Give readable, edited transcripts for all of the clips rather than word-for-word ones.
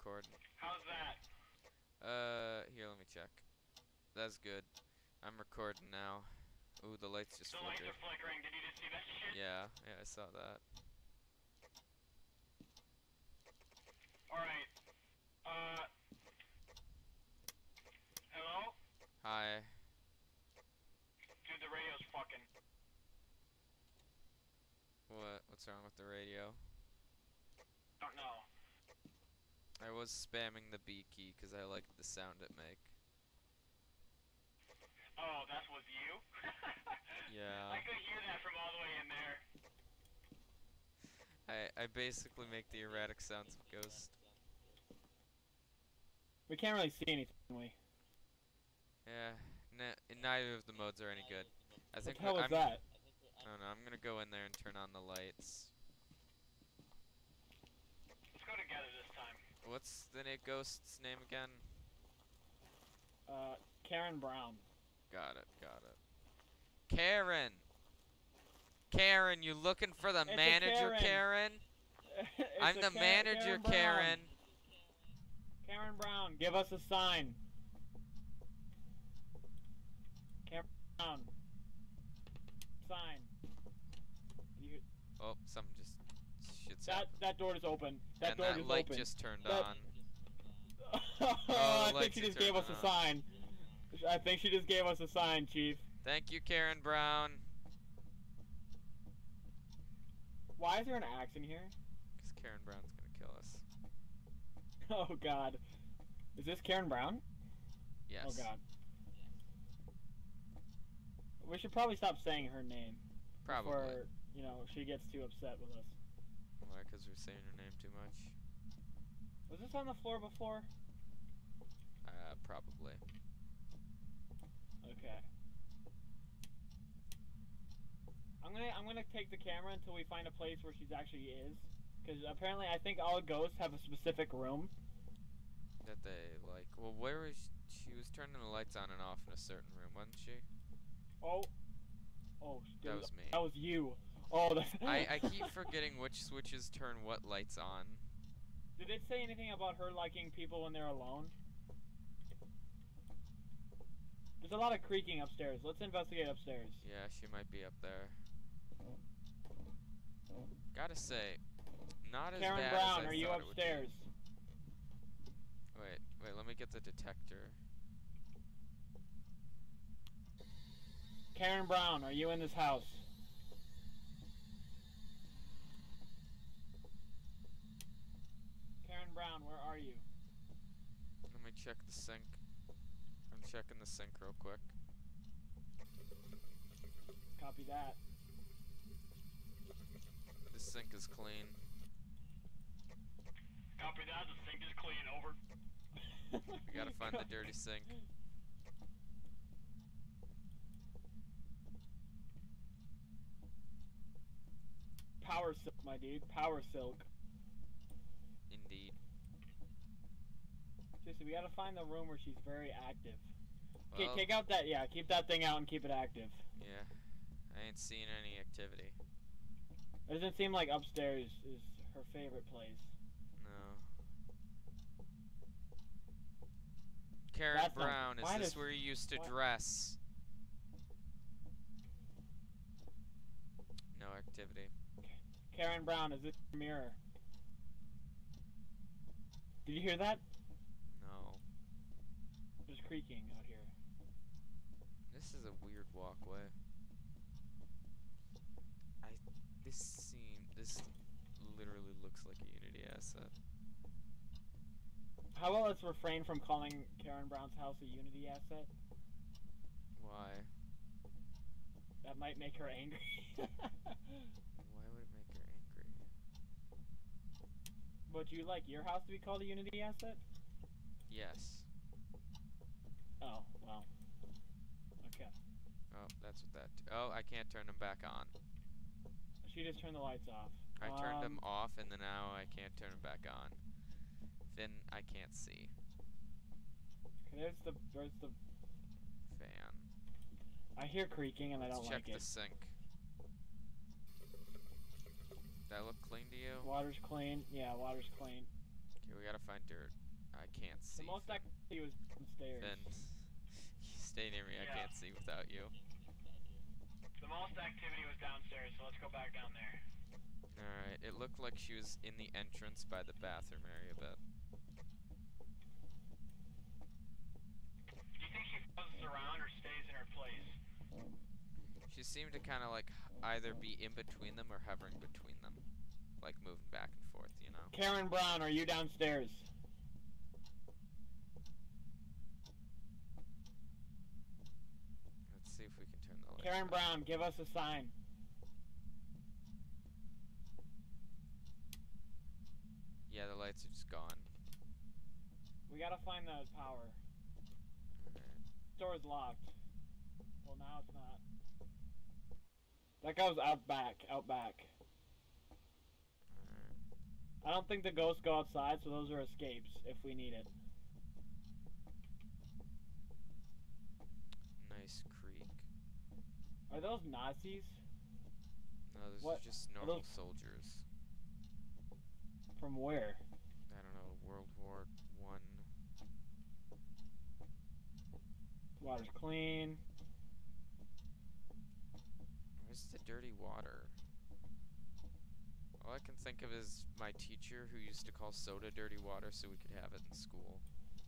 recording. How's that? Here, let me check. That's good. I'm recording now. Ooh, the lights just The lights flickered. are flickering. Did you just see that shit? Yeah, I saw that. Alright. Hello? Hi. Dude, the radio's fucking. What's wrong with the radio? Don't know. I was spamming the B key because I liked the sound it make. Oh, that was you? Yeah. I could hear that from all the way in there. I basically make the erratic sounds of Ghost. We can't really see anything, can we? Yeah. Neither of the modes are any good. I What think the hell was I'm, that? I don't know. I'm gonna go in there and turn on the lights. Let's go together this time. What's the Ghost's name again? Karen Brown. Got it. Karen! Karen, you looking for the It's a manager, Karen? I'm the manager, Karen. Karen Brown, give us a sign. Karen Brown. Sign. Oh, something just shit's happened. That door is open. That And door that is light open. just turned That- on. I think lights she are just gave us a turning sign. I think she just gave us a sign, Chief. Thank you, Karen Brown. Why is there an axe in here? Because Karen Brown's gonna kill us. Oh God. Is this Karen Brown? Yes. Oh God. We should probably stop saying her name. Probably. Before, you know, she gets too upset with us. Why? Because we're saying her name too much? Was this on the floor before? Probably. Okay. I'm gonna take the camera until we find a place where she's actually is, because apparently I think all ghosts have a specific room. That they like. Well, where was she? Was turning the lights on and off in a certain room, wasn't she? Oh, dude, That was me. That was you. Oh, that's. I keep forgetting which switches turn what lights on. Did it say anything about her liking people when they're alone? There's a lot of creaking upstairs. Let's investigate upstairs. Yeah, she might be up there. Gotta say, not as Karen bad Brown, as I are you thought it would be. upstairs? Wait, let me get the detector. Karen Brown, are you in this house? Karen Brown, where are you? Let me check the sink. I'm checking the sink real quick. Copy that. The sink is clean. Copy that. The sink is clean. Over. We gotta find the dirty sink. Power silk, my dude. Power silk. Indeed. Seriously, we gotta find the room where she's very active. Okay, Well, take out that, yeah, keep that thing out and keep it active. yeah. I ain't seeing any activity. It doesn't seem like upstairs is her favorite place. No. Karen That's not- Brown, is why this does- where you used to why- dress? No activity. Karen Brown, is this your mirror? Did you hear that? No. There's creaking out here. This is a weird walkway. This literally looks like a Unity asset. How about let's refrain from calling Karen Brown's house a Unity asset? Why? That might make her angry. Why would it make her angry? Would you like your house to be called a Unity asset? Yes. Oh, well. Okay. Oh, that's what that. Oh, I can't turn them back on. She just turned the lights off. I turned them off, and then now I can't turn them back on. Then I can't see. Okay, there's the Fan. I hear creaking and I Let's don't check like the it. sink. That look clean to you? Water's clean. Yeah, water's clean. Okay, we gotta find dirt. I can't see. The most Finn. activity was downstairs. Finn, stay near me. I Yeah. can't see without you. The most activity was downstairs, so let's go back down there. Alright, it looked like she was in the entrance by the bathroom area, but Do you think she buzzes around or stays in her place? she seemed to kind of like either be in between them or hovering between them. Like moving back and forth, you know? Karen Brown, are you downstairs? Let's see if we can turn the light. Karen on. Brown, give us a sign. Yeah, the lights are just gone. We gotta find the power. Alright. Door's locked. Well, now it's not. That guy was out back. Alright. I don't think the ghosts go outside, so those are escapes if we need it. Nice creek. Are those Nazis? No, those What? are just Are normal those- soldiers. From where? I don't know, World War One. Water's clean. Where's the dirty water? All I can think of is my teacher who used to call soda dirty water so we could have it in school.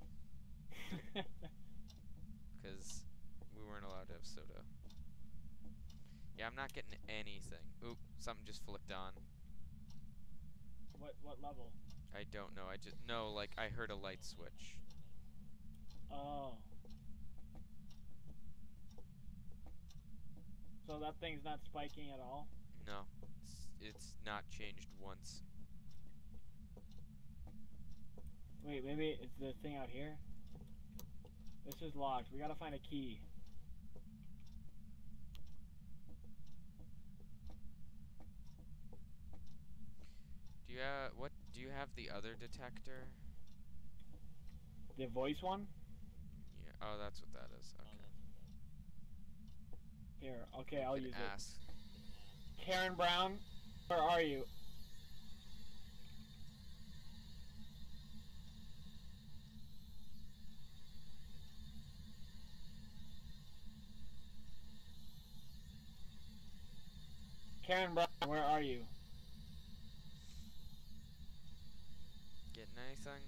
Because we weren't allowed to have soda. Yeah, I'm not getting anything. Oop, something just flicked on. What level? I don't know, no, like, I heard a light switch. Oh. So that thing's not spiking at all? No, it's not changed once. Wait, maybe it's the thing out here? This is locked. We gotta find a key. Do you have the other detector? The voice one? Yeah, oh, that's what that is, okay. Here, okay, I'll You use can it. ask. Karen Brown, where are you? Karen Brown, where are you? Getting anything?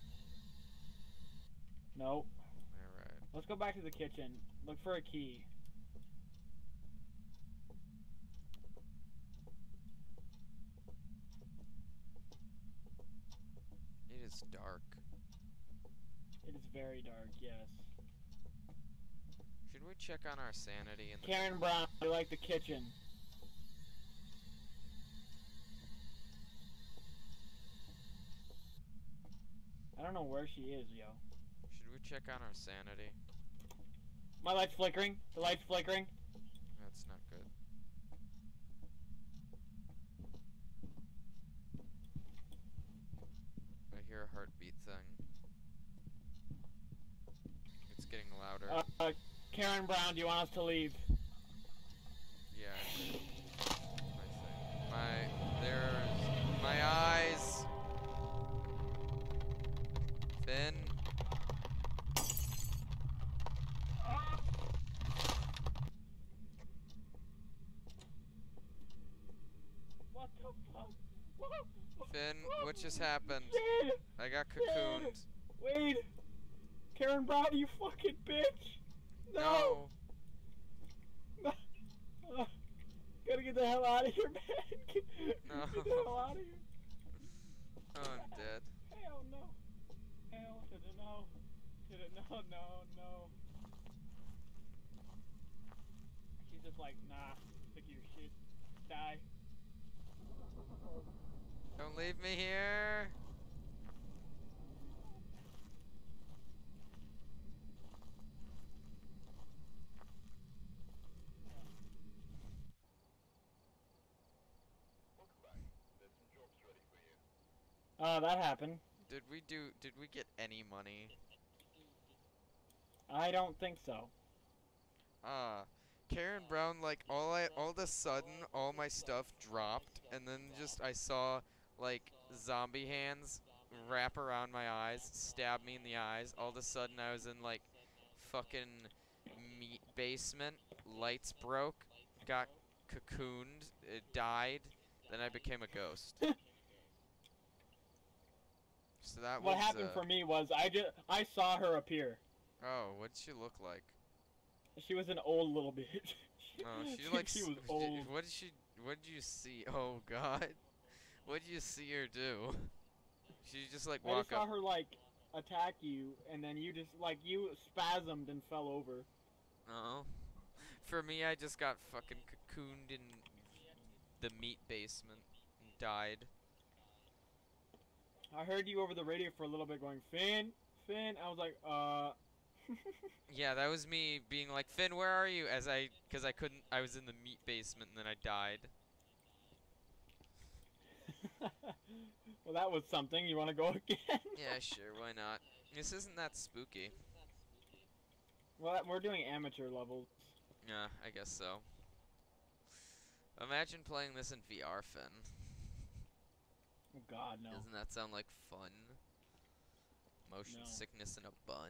Nope. Alright. Let's go back to the kitchen. Look for a key. It is dark. It is very dark, yes. Should we check on our sanity in the Karen Brown, I like the kitchen. I don't know where she is, yo. Should we check on our sanity? My light's flickering. The light's flickering. That's not good. I hear a heartbeat thing. It's getting louder. Karen Brown, do you want us to leave? Yeah, I do. There's my eyes. Finn. What the fuck? Finn, what just happened? Wade! I got cocooned. Wade! Karen Brown, you fucking bitch! No! No. Gotta get the hell out of here, man! Get No. the hell out of here! Oh, I'm dead. Hell no! Hell to the no! To the no, no, no! She's just like, nah, sick of your shit. Die. Don't leave me here. That happened. Did we get any money? I don't think so. Karen Brown, like, all of a sudden, all my stuff dropped, and then just, I saw, like, zombie hands wrap around my eyes, stab me in the eyes. All of a sudden, I was in, like, fucking meat basement. Lights broke. Got cocooned. It died. Then I became a ghost. So that What was, happened for me was I saw her appear. Oh, what'd she look like? She was an old little bitch. Oh, she like she was old. What did you see? Oh God. What did you see her do? She just like I walk just saw up. her like attack you, and then you just like you spasmed and fell over. Oh. For me, I just got fucking cocooned in the meat basement and died. I heard you over the radio for a little bit going, Finn, Finn. I was like, Yeah, that was me being like, Finn, where are you? Cause I couldn't, I was in the meat basement and then I died. Well, that was something. You want to go again? Yeah, sure, why not? This isn't that spooky. Well, we're doing amateur levels. Yeah, I guess so. Imagine playing this in VR, Finn. Oh God, no. Doesn't that sound like fun? Motion No. sickness in a bun.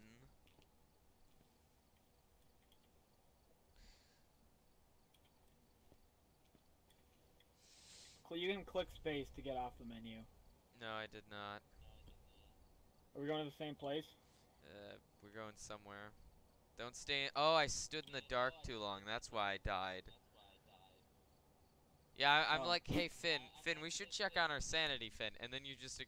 You can click space to get off the menu. No, I did not. Are we going to the same place? We're going somewhere. Don't stay. Oh, I stood in the dark too long. That's why I died. Yeah, I'm Oh. like, hey, Finn, we should check on our sanity, Finn. And then you just.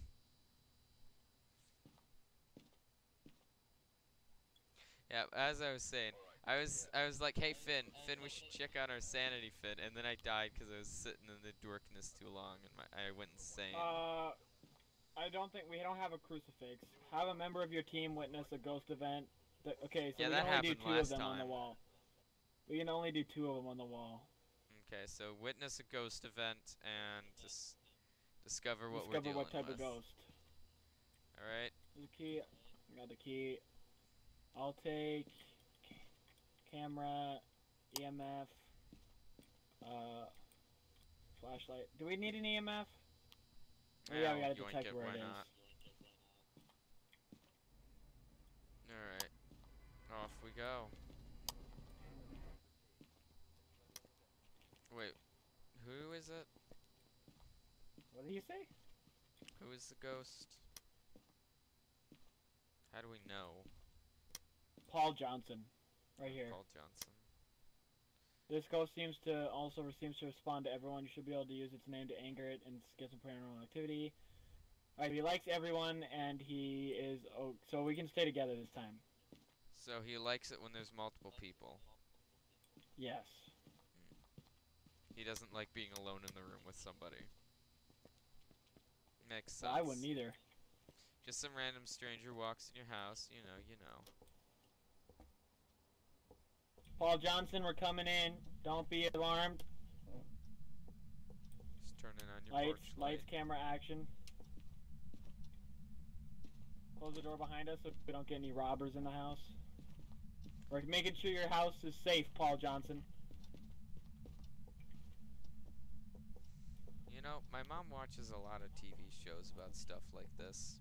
Yeah, as I was saying, I was like, hey, Finn, we should check on our sanity, Finn. And then I died because I was sitting in the darkness too long, and I went insane. I don't think we don't have a crucifix. Have a member of your team witness a ghost event. Okay, so Yeah, we that can only do happened two of last them on the time. wall. We can only do 2 of them on the wall. Okay, so witness a ghost event and discover what we're Discover dealing what type with. of ghost. All right. The key. I got the key. I'll take camera, EMF, flashlight. Do we need an EMF? Oh, yeah, we gotta yoink detect it, where why it is. not? All right. Off we go. Wait, who is it? What did you say? Who is the ghost? How do we know? Paul Johnson, right here. Paul Johnson. This ghost seems to respond to everyone. You should be able to use its name to anger it and get some paranormal activity. Alright, he likes everyone, and he is. Oh, so we can stay together this time. So he likes it when there's multiple people. Yes. He doesn't like being alone in the room with somebody. Makes sense. Well, I wouldn't either. Just some random stranger walks in your house, you know. Paul Johnson, we're coming in. Don't be alarmed. Just turning on your porch Lights, light. camera, action. Close the door behind us so we don't get any robbers in the house. We're making sure your house is safe, Paul Johnson. You know, my mom watches a lot of TV shows about stuff like this.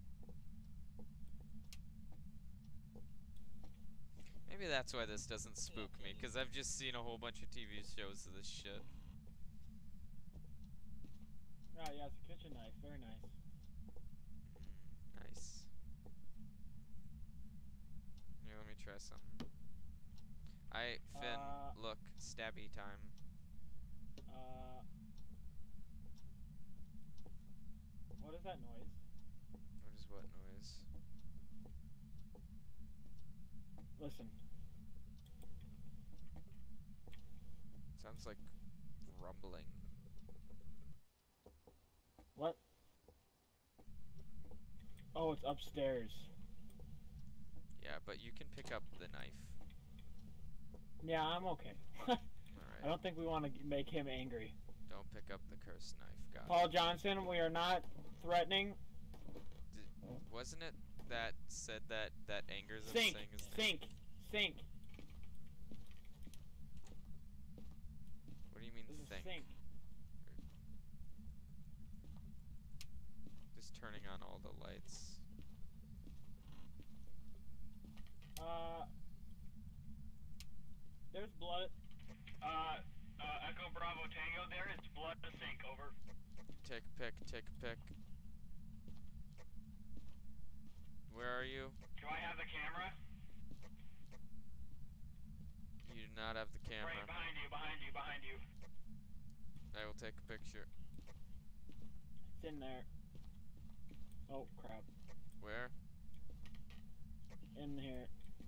Maybe that's why this doesn't spook me, because I've just seen a whole bunch of TV shows of this shit. Oh, yeah, it's a kitchen knife. Very nice. Nice. Here, let me try something. Finn, look, stabby time. What is that noise? What is what noise? Listen. Sounds like rumbling. What? Oh, it's upstairs. Yeah, but you can pick up the knife. Yeah, I'm okay. Alright. I don't think we want to make him angry. Don't pick up the cursed knife. Got Paul it. Johnson, we are not threatening. Wasn't it that said that angers him Sink, saying his name? sink. What do you mean This is think? sink. Just turning on all the lights. There's blood. Echo Bravo Tango, there is blood to sink, over. Take a pic, take a pic. Where are you? Do I have the camera? You do not have the camera. Right, behind you, behind you, behind you. I will take a picture. It's in there. Oh, crap. Where? In here.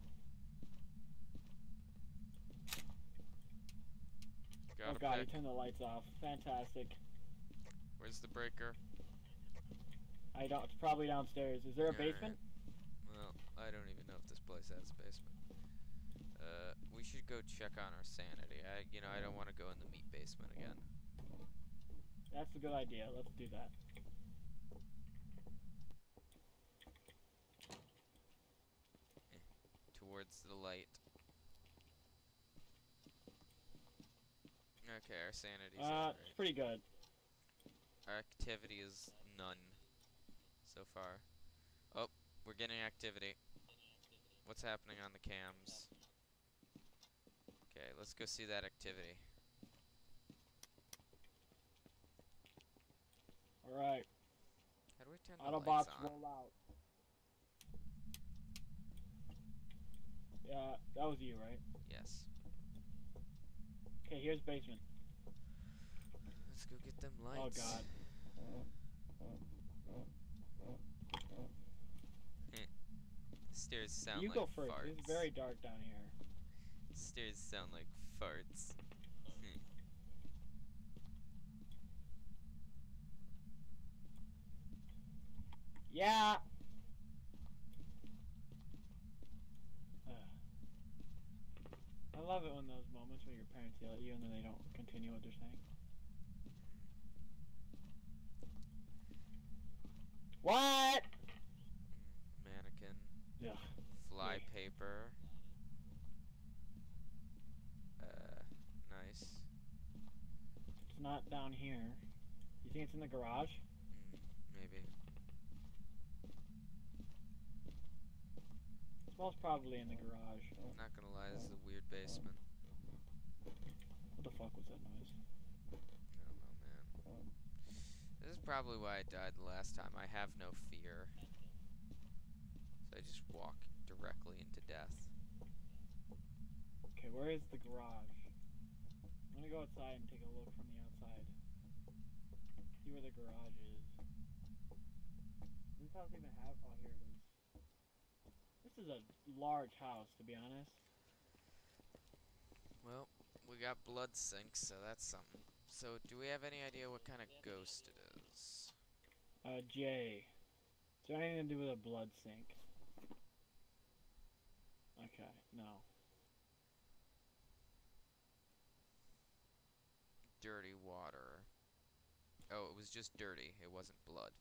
Got Oh a god, pic. he turned the lights off. Fantastic. Where's the breaker? I don't. It's probably downstairs. Is there a basement? Well, I don't even know if this place has a basement. We should go check on our sanity. I don't want to go in the meat basement again. That's a good idea. Let's do that. Towards the light. Okay, our sanity's alright. It's pretty good. Our activity is none so far. Oh, we're getting activity. What's happening on the cams? Okay, let's go see that activity. Alright. How do we turn the Autobots lights on? roll out. Yeah, that was you, right? Yes. Okay, here's basement. Let's go get them Oh lights. god. The stairs sound You like go first. farts. It's very dark down here. Stairs sound like farts. Yeah. I love it when those moments when your parents yell at you and then they don't continue what they're saying. What? Mannequin. Ugh. Fly Yeah. paper. Nice. It's not down here. You think it's in the garage? Maybe. It's most probably in the garage. Not gonna lie, this is a weird basement. What the fuck was that noise? I don't know, man. This is probably why I died the last time. I have no fear. So I just walk directly into death. Okay, where is the garage? I'm gonna go outside and take a look from the outside. See where the garage is. Does this house even have? Oh, here it is. This is a large house, to be honest. Well, we got blood sinks, so that's something. So, do we have any idea what kind of ghost it is? J. Is there anything to do with a blood sink? Okay, no. Dirty water. Oh, it was just dirty. It wasn't blood.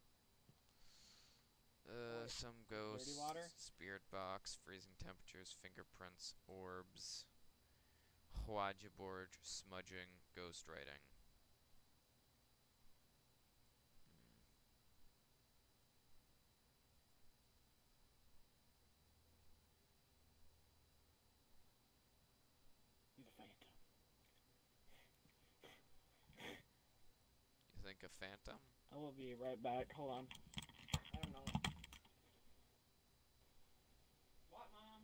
Some ghosts. Dirty water? Spirit box, freezing temperatures, fingerprints, orbs, Hwajiborg, smudging, ghost writing. He's a phantom. You think a phantom? I will be right back. Hold on. I don't know. What, Mom?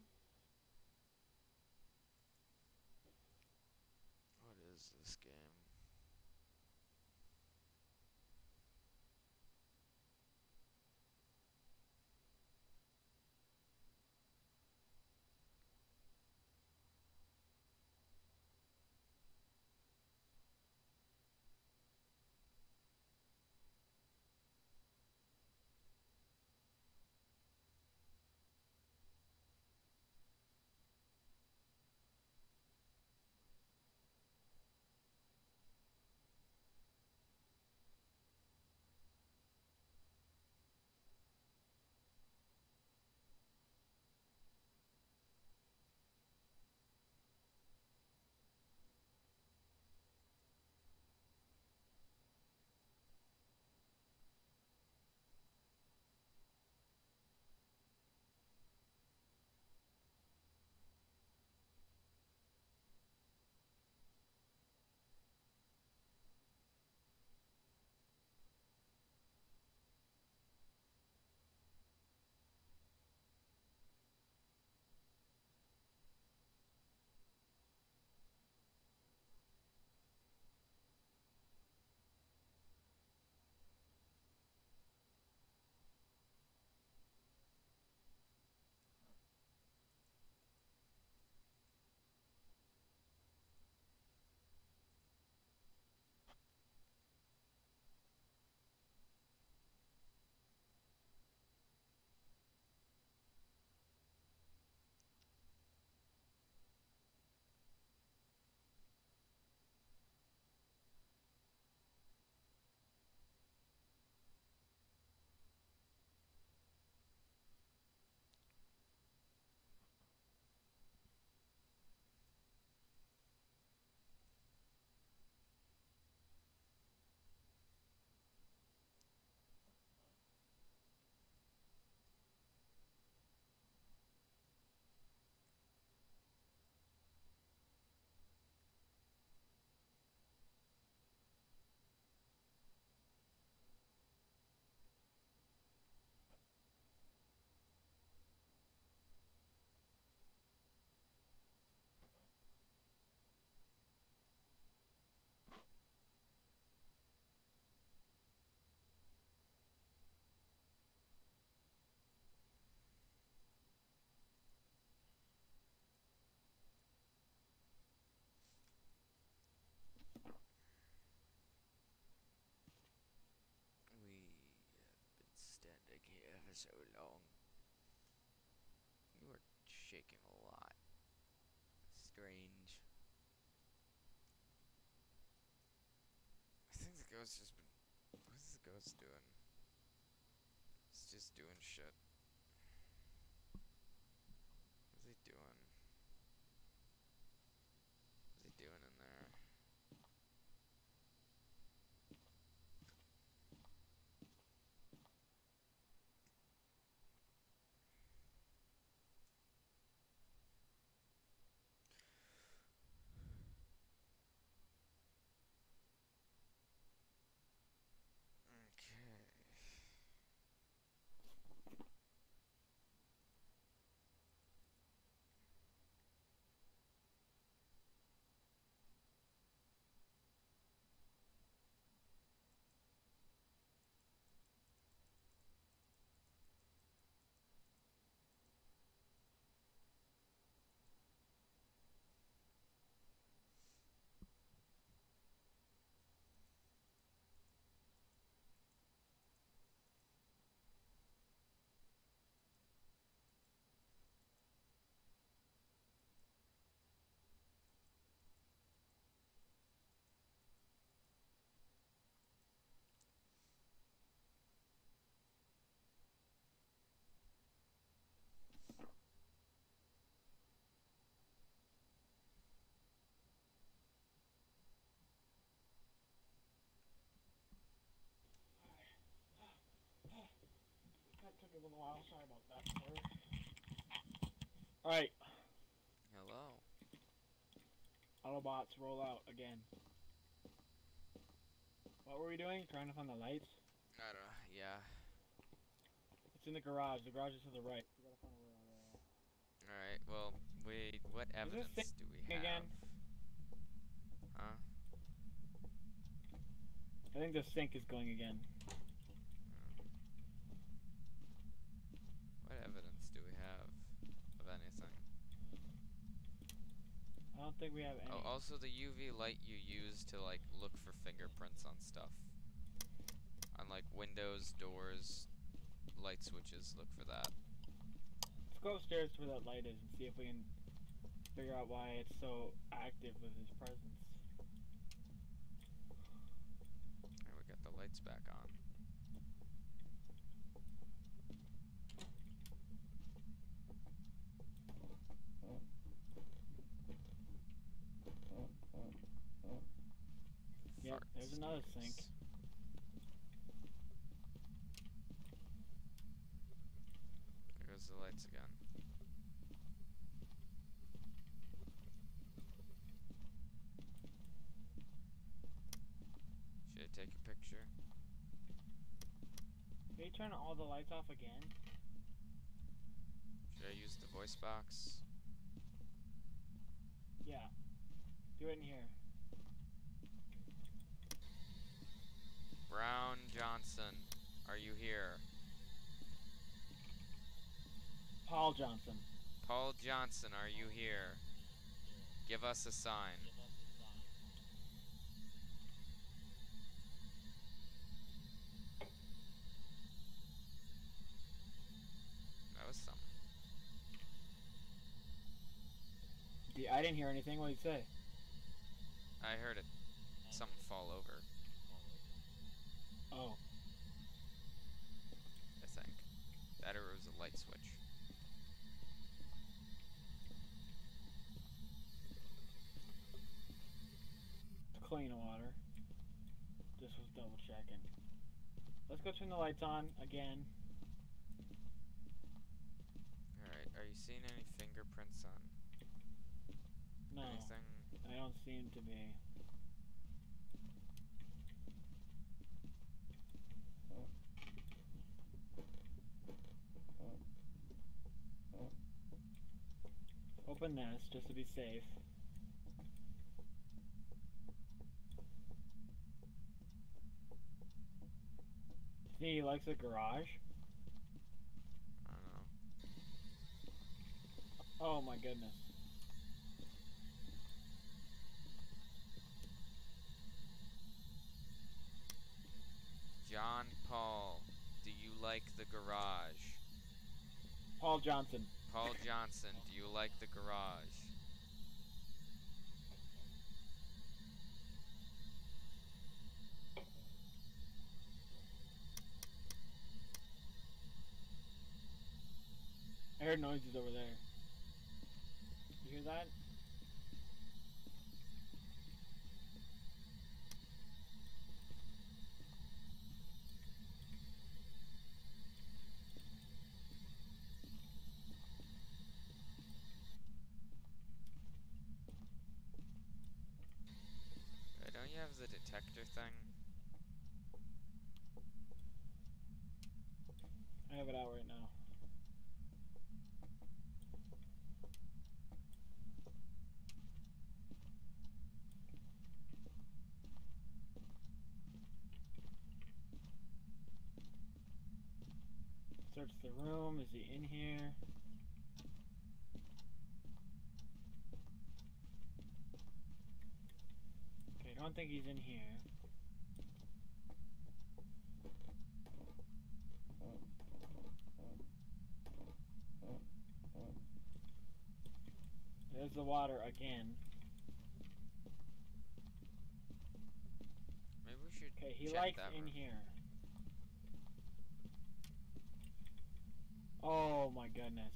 What is this game? for so long. You are shaking a lot. Strange. I think the ghost just been. What is the ghost doing? He's just doing shit. What's he doing? What's he doing in there? Okay. That took a little while. Sorry about that, sir. Alright, Hello. Autobots roll out again. What were we doing? Trying to find the lights? I don't know. Yeah. It's in the garage. The garage is to the right. We gotta find where Alright, well, what this evidence do we have? again? Huh? I think the sink is going again. What evidence do we have of anything? I don't think we have any. Oh, also the UV light you use to like look for fingerprints on stuff. On like windows, doors, light switches, look for that. Let's go upstairs to where that light is and see if we can figure out why it's so active with his presence. And we got the lights back on. Yep, there's another sink. There goes the lights again. Should I take a picture? Can you turn all the lights off again? Should I use the voice box? Yeah. Do it in here. Brown Johnson, are you here? Paul Johnson. Paul Johnson, are you here? Give us a sign. That was something. I didn't hear anything. What did he say? I heard it. Something fall over, Oh. I think. That or it was a light switch. Clean water. Just was double checking. Let's go turn the lights on again. Alright, are you seeing any fingerprints on No, anything? I don't seem to be. Open this just to be safe. See, he likes the garage. I don't know. Oh my goodness. John Paul, do you like the garage? Paul Johnson. Paul Johnson, do you like the garage? I heard noises over there. You hear that? Don't you have the detector thing? I have it out right now. Search the room. Is he in here? Okay, I don't think he's in here. There's the water again. Maybe we should Okay, he check likes that in room. here. Oh my goodness.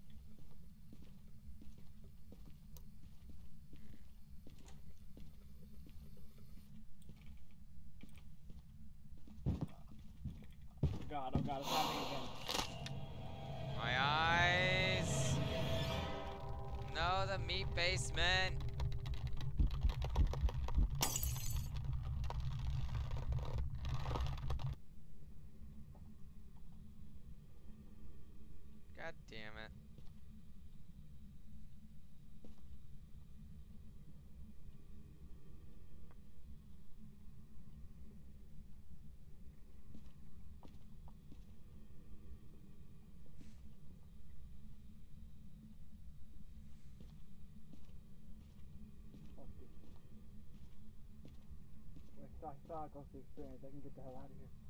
Oh god, it's happening again. My eyes! No, the meat basement! God damn it. I saw a ghost experience. I can get the hell out of here.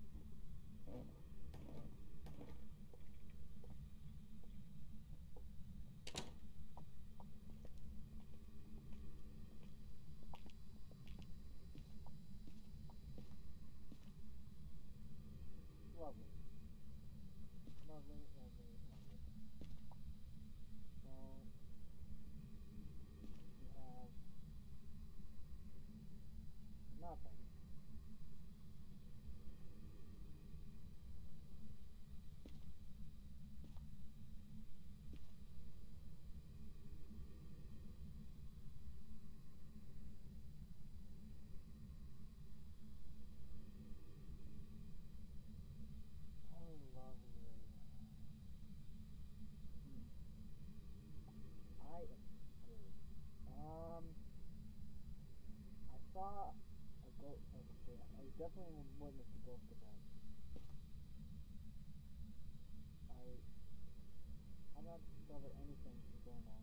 Lovely. Lovely, lovely, lovely. So, we have nothing. Oh, lovely. I am good. I saw a ghost. Okay, I definitely witnessed a ghost event. I'm not discovered anything from going on.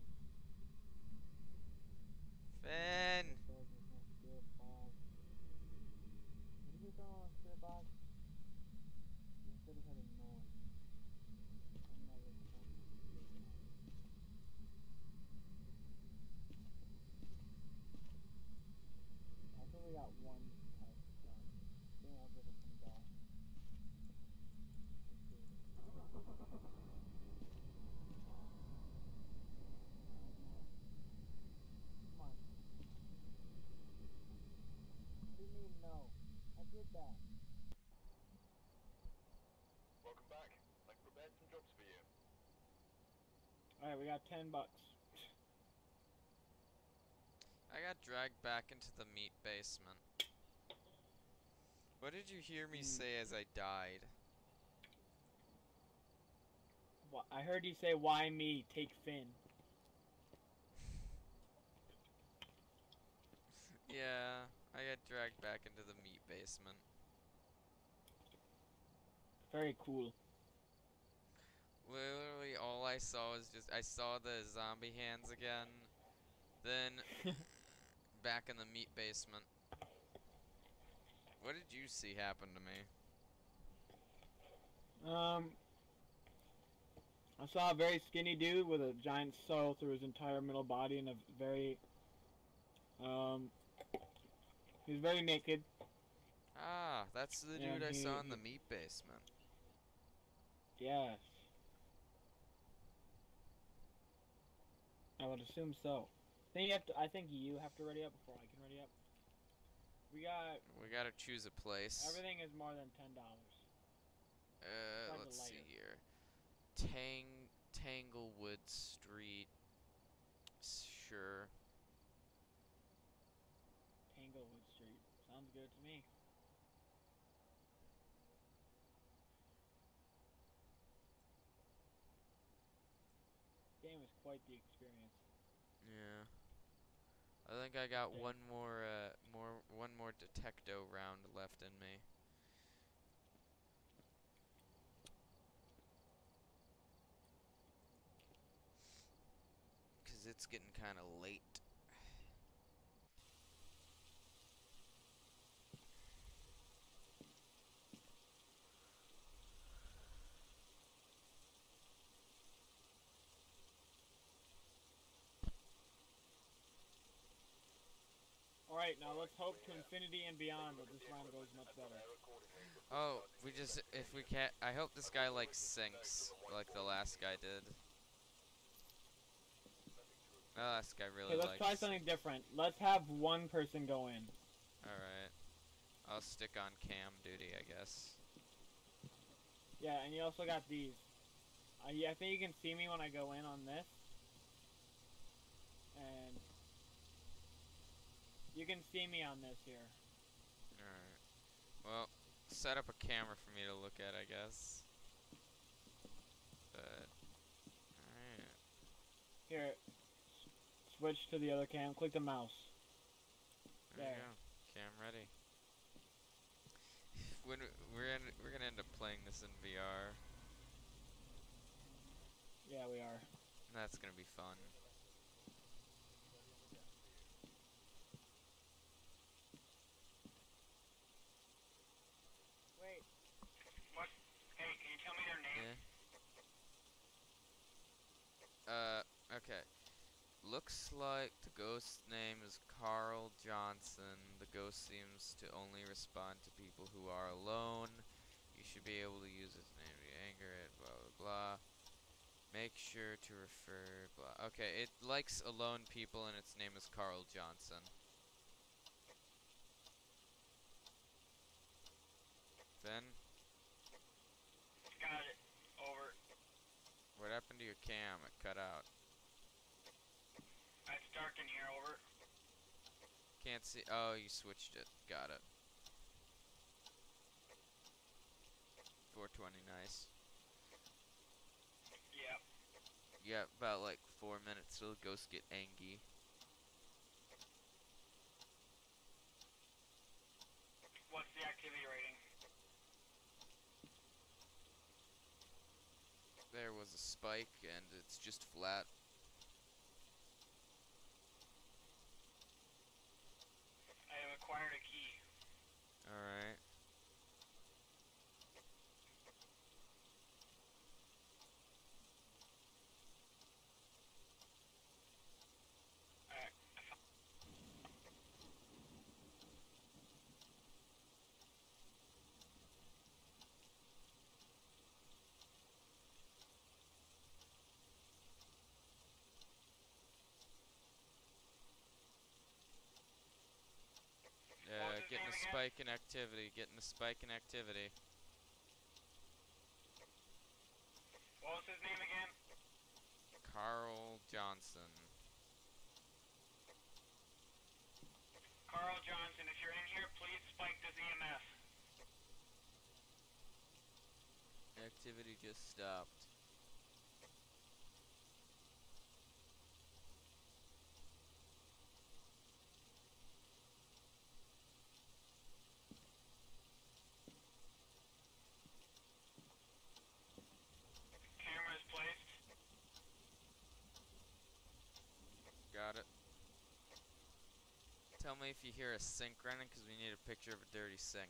Finn! There's no spirit box. Did you go on spirit box? You said it had a noise. I'm not really supposed to hear the noise. I think we got one test done. Then I'll give it some back. Let's see. Come on. What do you mean no? I did that. Welcome back. I've prepared some jobs for you. Alright, we got $10. I got dragged back into the meat basement. What did you hear me say as I died? I heard you say, why me? Take Finn. Yeah, I got dragged back into the meat basement. Very cool. Literally all I saw was I saw the zombie hands again, then back in the meat basement. What did you see happen to me? I saw a very skinny dude with a giant soil through his entire middle body and a very, he was very naked. Ah, that's the And dude I saw in he- the meat basement. Yes. I would assume so. I think you have to ready up before I can ready up. We gotta choose a place. everything is more than $10. Besides the Let's see lighter. here. Tanglewood Street. Sure. Tanglewood Street. Sounds good to me. Game is quite the experience. Yeah. I think I got Okay. one more detecto round left in me. Cause it's getting kind of late. Alright, now let's hope to infinity and beyond that this round goes much better. Oh, if we can't, I hope this guy like sinks like the last guy did. The last guy really Okay, let's try likes. something different. Let's have one person go in. Alright. I'll stick on cam duty, I guess. Yeah, and you also got these. I think you can see me when I go in on this. And you can see me on this here. Alright. Well, set up a camera for me to look at, I guess. But, alright. Here, switch to the other cam. Click the mouse. There you There. go. Cam ready. We're gonna end up playing this in VR. Yeah, we are. That's gonna be fun. Wait. What? Hey, can you tell me their name? Yeah. Okay. Looks like the ghost's name is Carl Johnson. The ghost seems to only respond to people who are alone. You should be able to use its name to anger it, blah blah blah. Make sure to refer, blah. Okay, it likes alone people and its name is Carl Johnson. Then, Got it. Over. what happened to your cam? It cut out. It's dark in here. Over. Can't see. Oh, you switched it. Got it. 420, nice. Yep. You got about like 4 minutes till the ghosts get angry. What's the activity rating? There was a spike and it's just flat. I have acquired a key. Alright. Alright. What was his Getting name a again? spike in activity. Getting a spike in activity. What was his name again? Carl Johnson. Carl Johnson. If you're in here, please spike this EMF. Activity just stopped. Camera is placed. Got it. Tell me if you hear a sink running, because we need a picture of a dirty sink.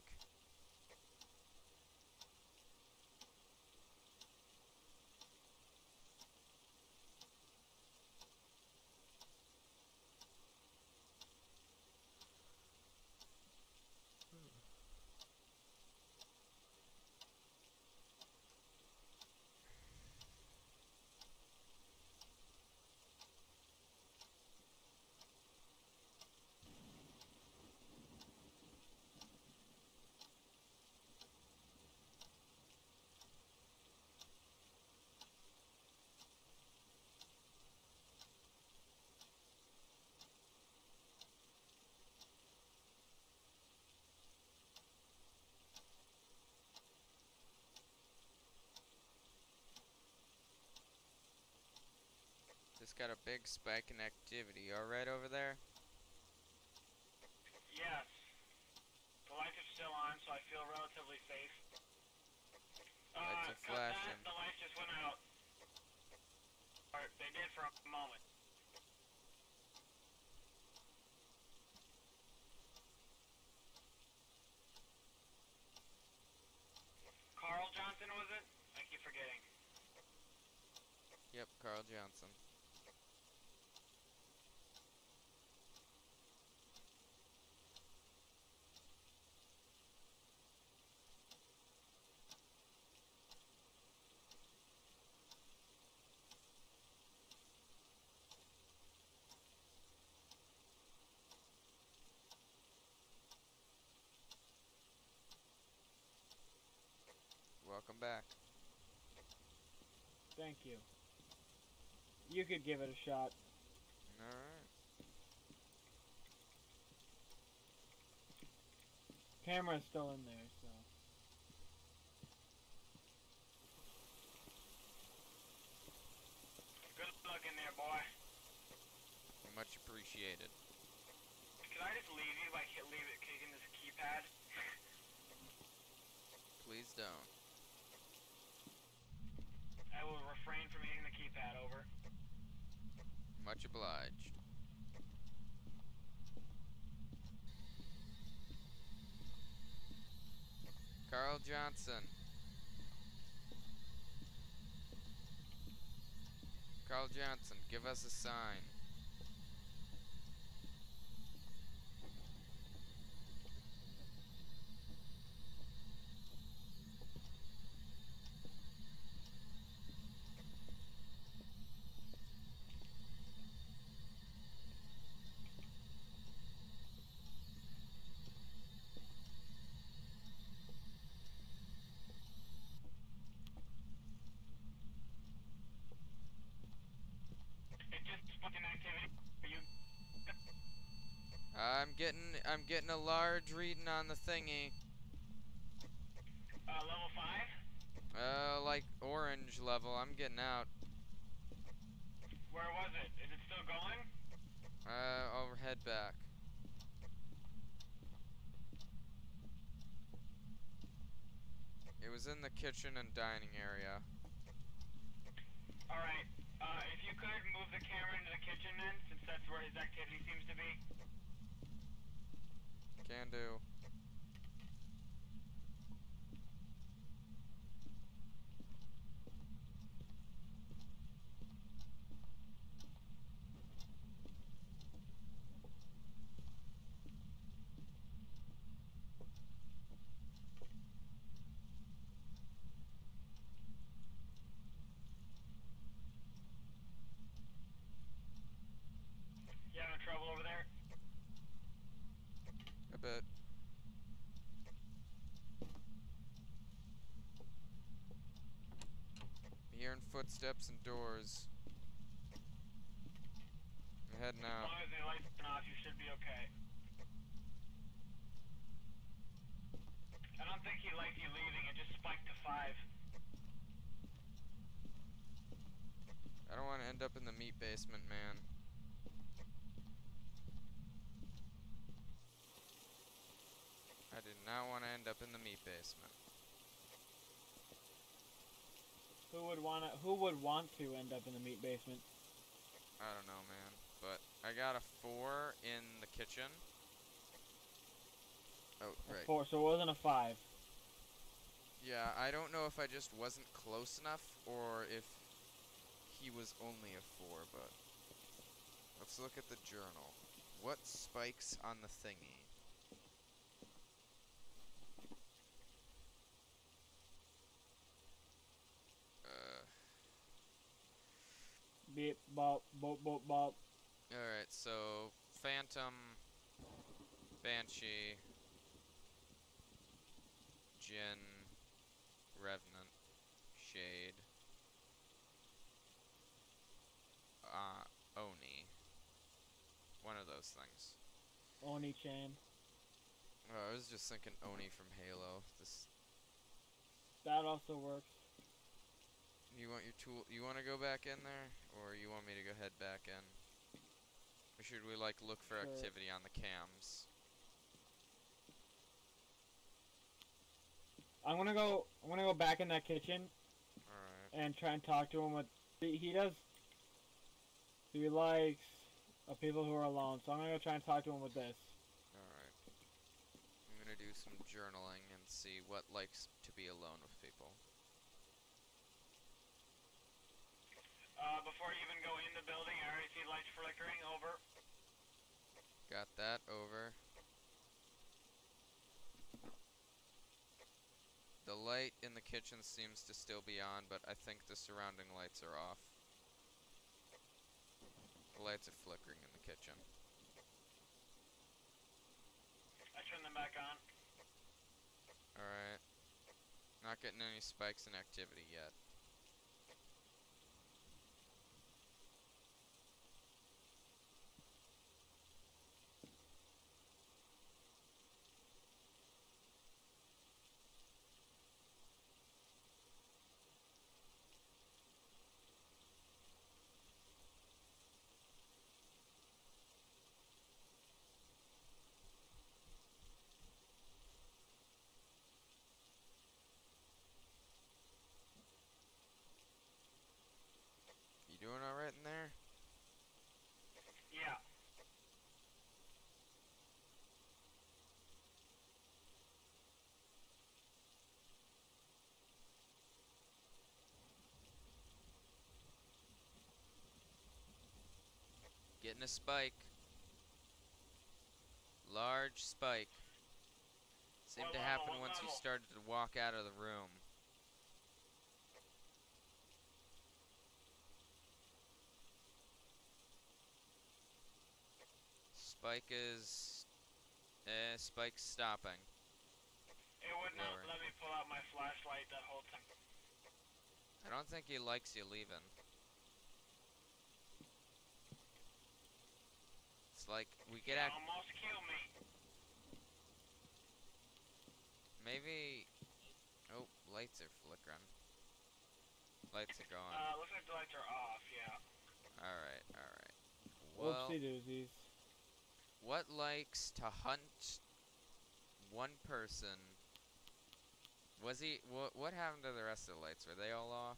Just got a big spike in activity. Alright over there? Yes. The lights are still on, so I feel relatively safe. Lights are cut that. flashing. The lights just went out. Or they did for a moment. Carl Johnson, was it? I keep forgetting. Yep, Carl Johnson. Welcome back. Thank you. You could give it a shot. Alright. Camera's still in there, so. Good luck in there, boy. Much appreciated. Could I just leave you by kicking this keypad? Please don't. I will refrain from hitting the keypad, over. Much obliged. Carl Johnson. Carl Johnson, give us a sign. It just spiked in activity. Are you? I'm getting a large reading on the thingy. Level 5? Like orange level. I'm getting out. Where was it? Is it still going? I'll head back. It was in the kitchen and dining area. Alright. If you could move the camera into the kitchen then, since that's where his activity seems to be. Can do. You having trouble over there? A bit. Hearing footsteps and doors. I'm heading As out. long as the lights turn off, you should be okay. I don't think he liked you leaving. It just spiked to 5. I don't want to end up in the meat basement, man. I did not want to end up in the meat basement. Who would want to end up in the meat basement? I don't know, man. But I got a 4 in the kitchen. Oh, right. 4, so it wasn't a 5. Yeah, I don't know if I just wasn't close enough or if he was only a 4, but let's look at the journal. What spikes on the thingy? Beep, bop, bop, bop, bop. Alright, so Phantom, Banshee, Jinn, Revenant, Shade, Oni. One of those things. Oni-chan. Oh, I was just thinking Oni from Halo. This. That also works. You want your tool? You want to go back in there, or you want me to go head back in? Or should we like look for Sure. activity on the cams? I'm gonna go back in that kitchen All right. and try and talk to him. With he likes people who are alone. So I'm gonna go try and talk to him with this. All right. I'm gonna do some journaling and see what likes to be alone with people. Before you even go in the building, I already see lights flickering. Over. Got that over. The light in the kitchen seems to still be on, but I think the surrounding lights are off. The lights are flickering in the kitchen. I turn them back on. Alright. Not getting any spikes in activity yet. You doing alright in there? Yeah. Getting a spike. Large spike. Seemed What to level, happen what once you level? started to walk out of the room. Spike is... Spike's stopping. It would not Lowering. let me pull out my flashlight that whole time. I don't think he likes you leaving. It's like, we get You almost killed me. Maybe... Oh, lights are flickering. Lights are going. Looks like the lights are off, yeah. Alright, alright. Well, Whoopsie doozies. what likes to hunt one person? Was he... What happened to the rest of the lights? Were they all off?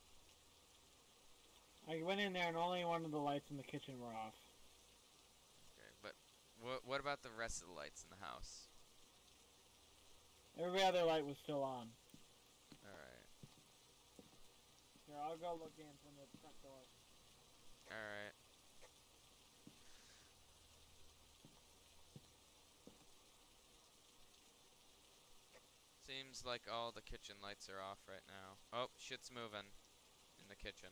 I went in there and only one of the lights in the kitchen were off. Okay, but what about the rest of the lights in the house? Every other light was still on. Alright. Here, I'll go look in from the front door. Alright. Seems like all the kitchen lights are off right now. Oh, shit's moving in the kitchen.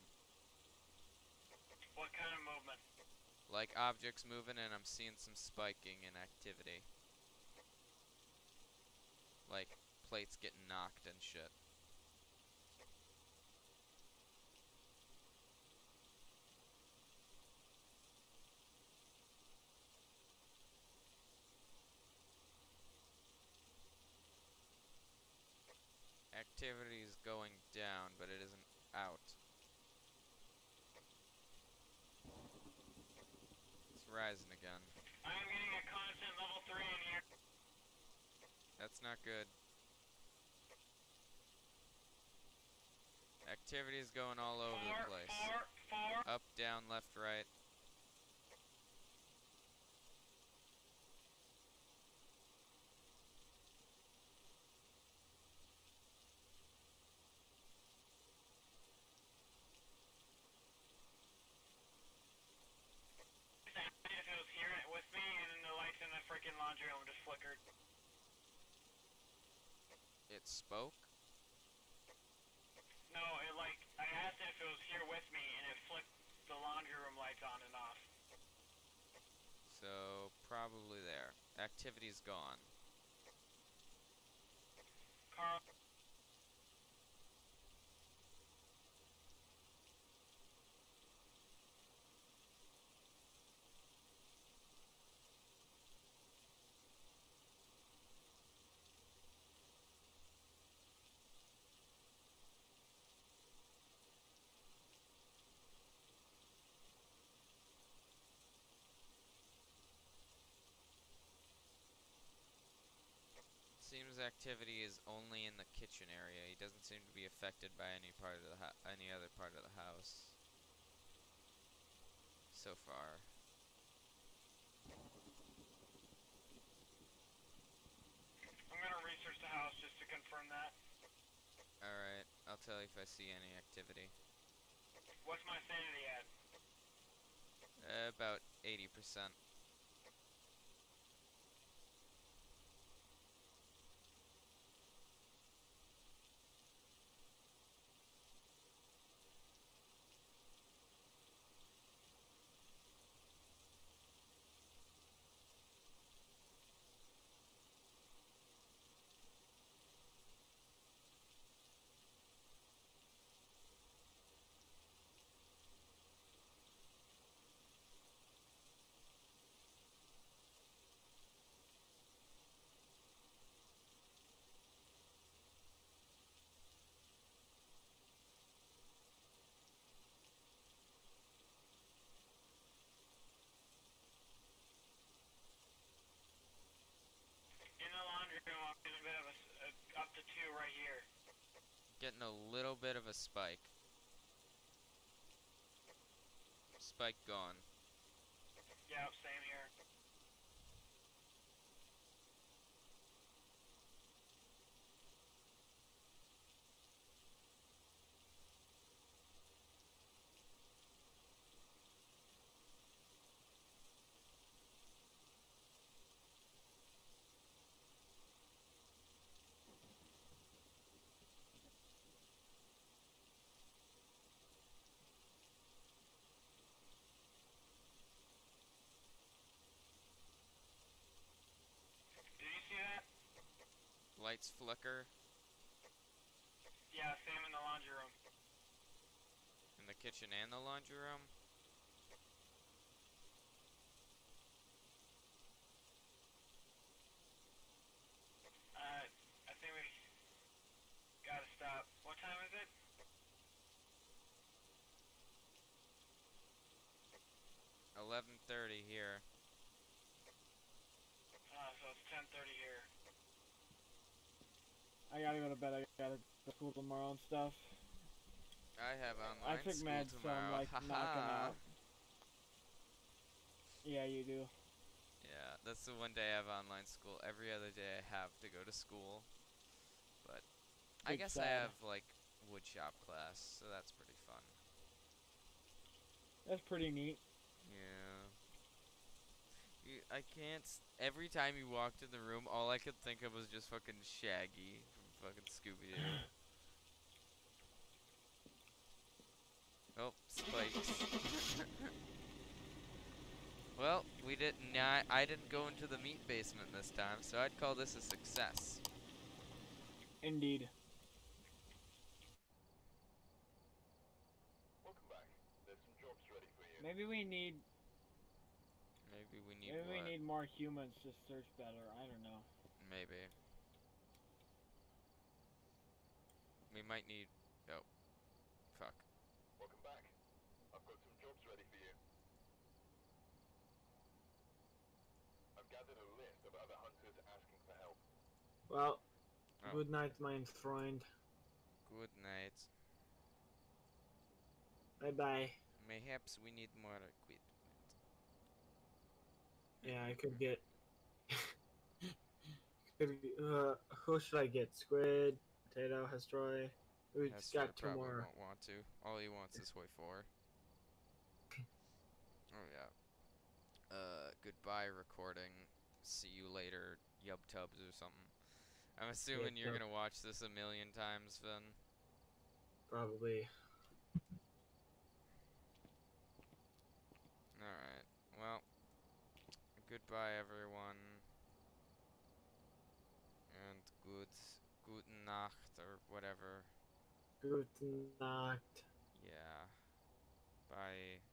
What kind of movement? Like objects moving, and I'm seeing some spiking in activity. Like plates getting knocked and shit. Activity is going down, but it isn't out. It's rising again. I am getting a constant level 3 in here. That's not good. Activity is going all over the place. Four. Up, down, left, right. If it was here with me, and then the lights in the freaking laundry room just flickered. It spoke. No, I asked it if it was here with me, and it flicked the laundry room lights on and off. So, probably there. Activity's gone. Carl, activity is only in the kitchen area. He doesn't seem to be affected by any part of the any other part of the house so far. I'm gonna research the house just to confirm that. Alright, I'll tell you if I see any activity. What's my sanity at? About 80%. In the laundry room, I'm getting a bit of up to 2 right here. Getting a little bit of a spike. Spike gone. Yeah, same here. Did you see that? Lights flicker Yeah, same in the laundry room. in the kitchen and the laundry room. I think we gotta stop. What time is it? 11:30 here. So it's 10:30 here. I gotta go to bed. I gotta go to school tomorrow and stuff. I have I online took school meds, so tomorrow. I'm like Haha. knocking out. Yeah, you do. Yeah, that's the one day I have online school. Every other day I have to go to school. But I Big guess I sad. have like woodshop class, so that's pretty fun. That's pretty neat. Yeah. I can't. Every time you walked in the room, all I could think of was just fucking Shaggy from fucking Scooby Doo. Oh, spikes. Well, we did not. I didn't go into the meat basement this time, so I'd call this a success. Indeed. Welcome back. There's some jobs ready for you. Maybe we need Maybe we need what? more humans to search better. I don't know. Maybe. We might need. Oh, fuck. Welcome back. I've got some jobs ready for you. I've gathered a list of other hunters asking for help. Well, Oh. good night, mein Freund. Good night. Bye bye. Mayhaps we need more equipment. Yeah, I could get. Who should I get? Squid, potato, Hestroy. We just got two probably more. won't want to. All he wants is Hoi 4. Oh yeah. Goodbye recording. See you later, Yubtubs or something. I'm assuming you're gonna watch this a million times, Finn. Probably. Alright. Well, goodbye everyone. And guten Nacht or whatever. Gute Nacht. Yeah. Bye.